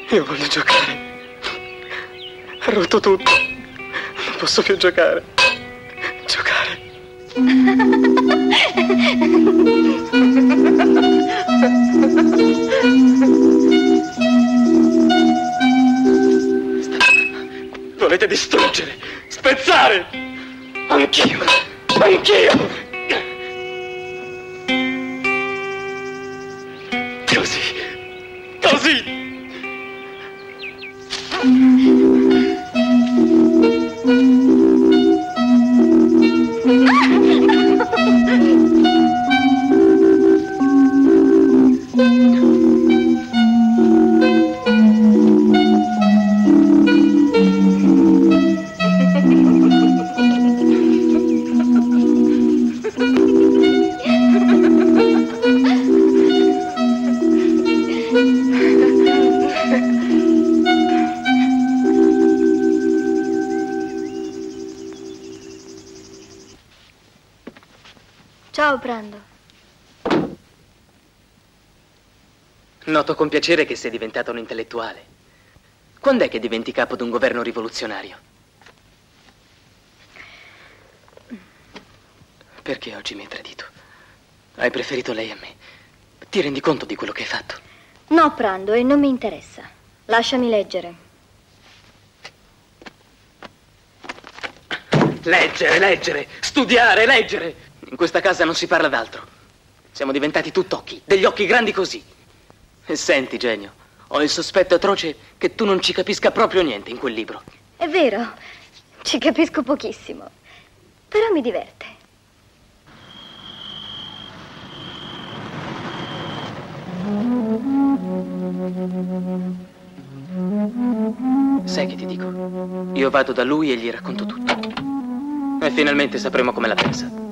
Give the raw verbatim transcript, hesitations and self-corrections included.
Io voglio giocare. Ha rotto tutto. Non posso più giocare. Giocare. Volete distruggere, spezzare. Anch'io. Anch'io. Così. Così. Ciao, Brando. Noto con piacere che sei diventata un intellettuale. Quando è che diventi capo di un governo rivoluzionario? Perché oggi mi hai tradito? Hai preferito lei a me. Ti rendi conto di quello che hai fatto? No, Brando, e non mi interessa. Lasciami leggere. Leggere, leggere, studiare, leggere. In questa casa non si parla d'altro. Siamo diventati tutt'occhi, degli occhi grandi così. E senti, genio, ho il sospetto atroce che tu non ci capisca proprio niente in quel libro. È vero, ci capisco pochissimo, però mi diverte. Sai che ti dico? Io vado da lui e gli racconto tutto. E finalmente sapremo come la pensa.